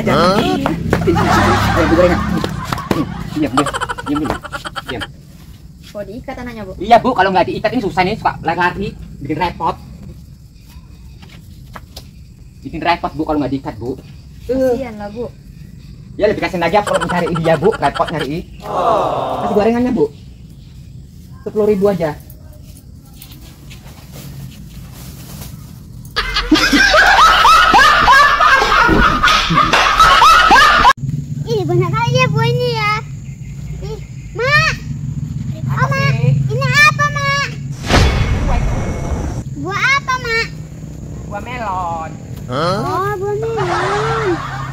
aja. Ayo, Bu gorengan. Diam. Diam. Kok diikat anaknya, Bu? Iya, Bu, kalau nggak diikat ini susah nih, suka lari-lari, bikin repot. Bikin repot, Bu, kalau nggak diikat, Bu. Kasihan lah, Bu. Ya lebih kasihan lagi kalau mencari dia, Bu, repot nyari. Kasih gorengannya, Bu. 10.000 aja. Ih, banyak kali ya buah ini ya. Ih, Mak. Oh, Mak. Ini apa, Mak? Buah apa, Mak? Buah melon. Oh, buah melon.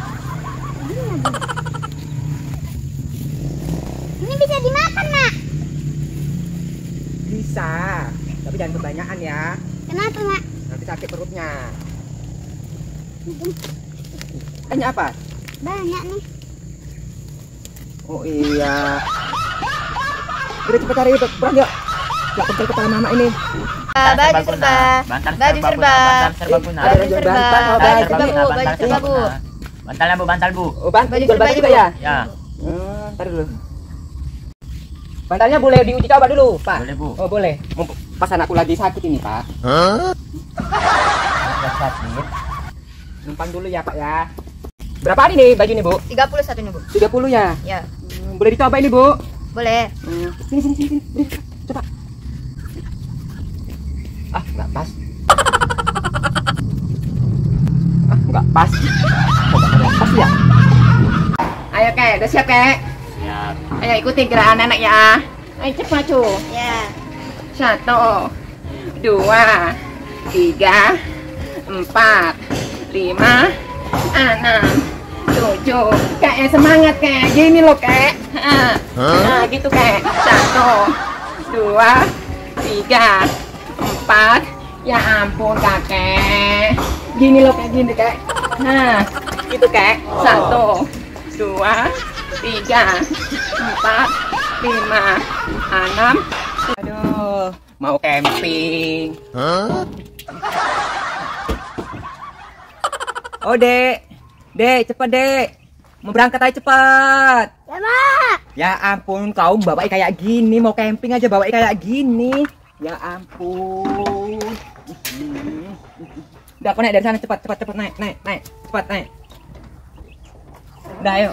Ini bisa dimakan, Mak? Bisa, tapi jangan kebanyakan ya. Kenapa, Mak? Nanti sakit perutnya. Ini apa? Banyak nih. Oh iya. Udah cepet cari itu, berat yuk. Gak pencet kepala mama ini. Baju serba. Baju serba. Baju serba. Baju serba, Bu. Baju serba, Bu. Bantalnya Bu, bantal Bu. Oh, Baju jual serba baju aja, juga Bu. ya? Ya, Ntar dulu. Bantalnya boleh diuji coba dulu, Pak? boleh Bu. Oh, boleh. Pas anakku lagi sakit ini, Pak. Sakit. Numpang dulu ya, Pak ya. Berapa hari nih baju ini, Bu? 30 satunya, Bu. 30 ya? Ya, Boleh dicoba ini, Bu? boleh. Sini. Beri, coba. Ah, nggak pas. Nggak pas. Kok nggak pas ya? Ayo, Kek. Udah siap, Kek? Siap. Ayo ikuti gerakan nenek ya. Ayo cepat, cu. Ya. 1, 2, 3, 4, 5, 6, 7. Kek semangat, Kek. Gini loh, Kek. Nah, gitu, Kek. 1, 2, 3, 4. Ya ampun, Kakek. Gini loh, Kek. Gini, Kek. Nah, gitu, Kek. 1, 2, 3, 4, 5, 6. Aduh, mau camping. Oh, Dek. Dek, cepet, Dek. Mau berangkat aja cepat. Ya, Mak. Ya ampun, kau bawa kayak gini, mau camping aja bawa kayak gini. Ya ampun. Udah, aku naik dari sana cepat naik. Cepat naik. Udah, ayo.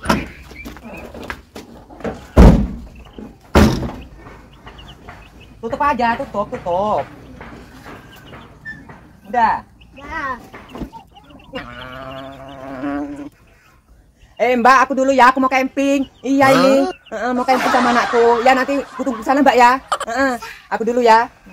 Tutup aja, tutup. Udah. Ya. Mbak, aku dulu ya, aku mau camping. Iya ini, mau camping sama anakku. Ya nanti aku tunggu sana, Mbak ya. Aku dulu ya.